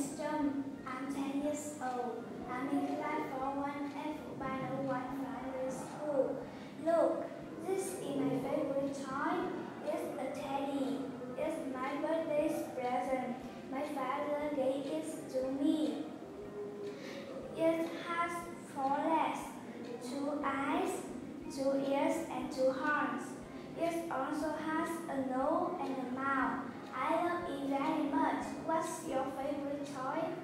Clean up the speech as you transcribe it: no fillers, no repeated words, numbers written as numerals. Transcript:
is John. I'm 10 years old. I'm in class 4-1 at Final One Primary School. Look, this is my favorite toy. It's a teddy. It's my birthday present. My father gave it to me. It has 4 legs, 2 eyes, 2 ears, and 2 horns. It also has a nose and a mouth. I love it very much. What's your favorite toy?